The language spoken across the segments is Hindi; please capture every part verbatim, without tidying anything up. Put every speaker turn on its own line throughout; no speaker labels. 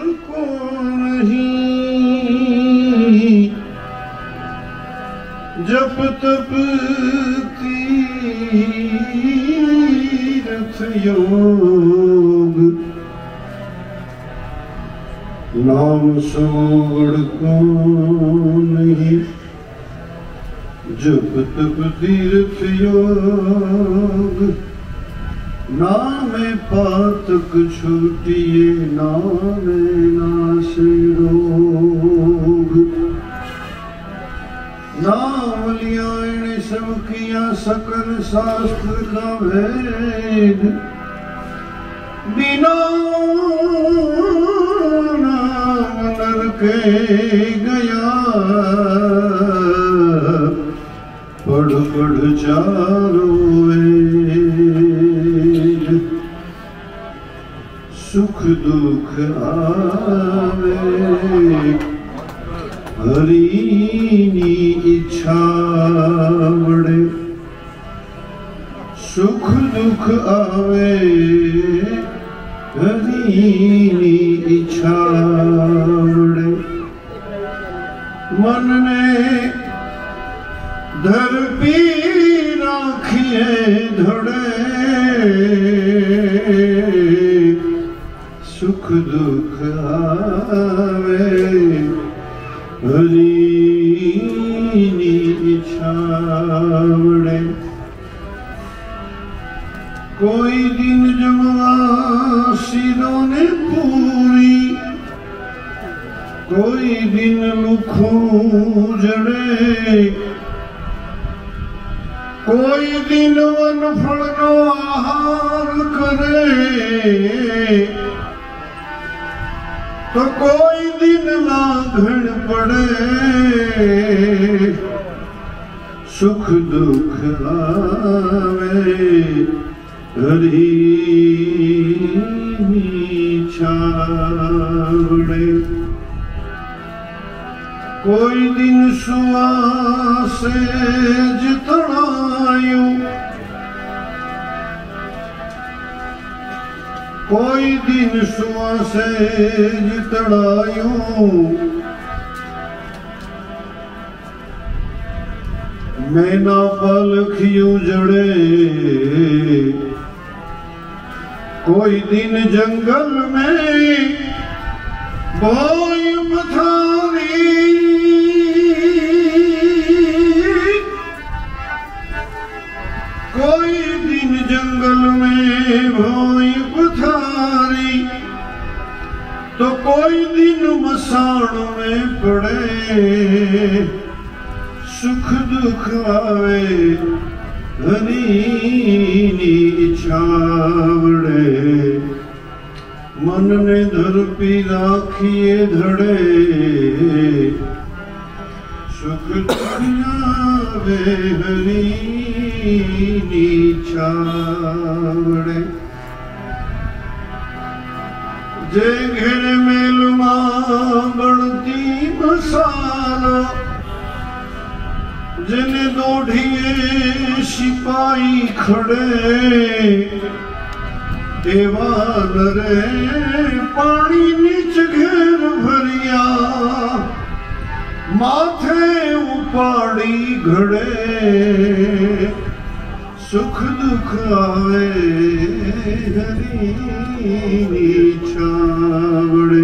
को नहीं, जप तप तीरथ योग, नाम सोड़ को नहीं, जप तप तीर्थ योग, नामे पातक छूटिए, नामे नाश रोग। नाम लिया इन्हें सब किया, सकल शास्त्र का भेद, बिना नाम नरके गया, पढ़ पढ़ चारों वेद। सुख दुख आवे हरिनी इच्छा बड़े, सुख दुख आवे हरिनी इच्छा बड़े। मन ने धर पी राखिए धड़े, सुख दुख आवे हरिनी इच्छा बड़े। कोई दिन जमा सिरों ने पूरी, कोई दिन लुखों जड़े, कोई दिन वन फल नो आहार करे, तो कोई दिन लाघड़ पड़े, सुख दुख आवे हरिनी इच्छा बड़े। कोई दिन सुआसे जितनायु, कोई दिन सुआसे जितनायु, मैना पालखियों जड़े, कोई दिन जंगल में बोई पथारी, कोई दिन जंगल में भोई पथारी, तो कोई दिन मसान में पड़े, सुख दुख आवे हरिनी इच्छा बड़े। मन ने धर पी राखिए धड़े, सुख दुख आवे हरिनी इच्छा बड़े। जे घेरे मेलमा बढ़ती मसाला, जिन्हें दोढ़िए सिपाही खड़े, देवान रे पानी नीच घेर भरिया, माथे उपाड़ी घड़े, सुख दुख आवे हरिनी इच्छा बड़े।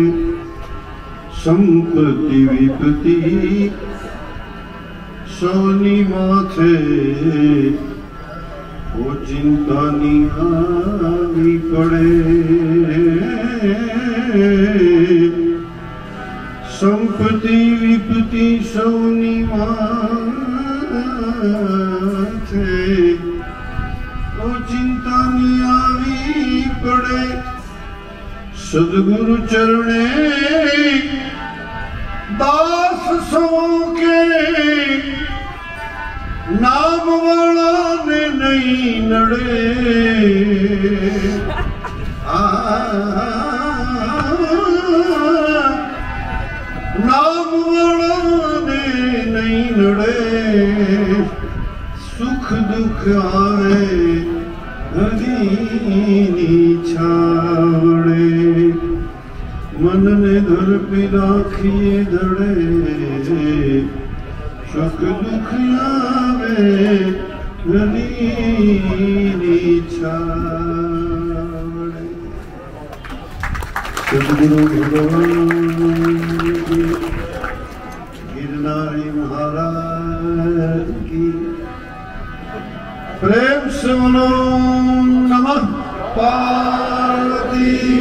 संपत्ति विपत्ति सोनी माथे, वो चिंता निहारी पड़े, संपत्ति विपत्ति सोनी माथे, वो चिंता निहारी पड़े। सदगुरु चरणे दास सो के, नाम वाला ने नहीं नड़े, आ, नाम वाला ने नहीं नड़े, सुख दुख आवे हरिनी इच्छा बड़े। मन ने घर पे राखिए धड़े सुख दुख आवे गली छाड़े। सद्गुरु भगवान की गिरनारी महाराज की प्रेम से बोलो नमः पार्वती।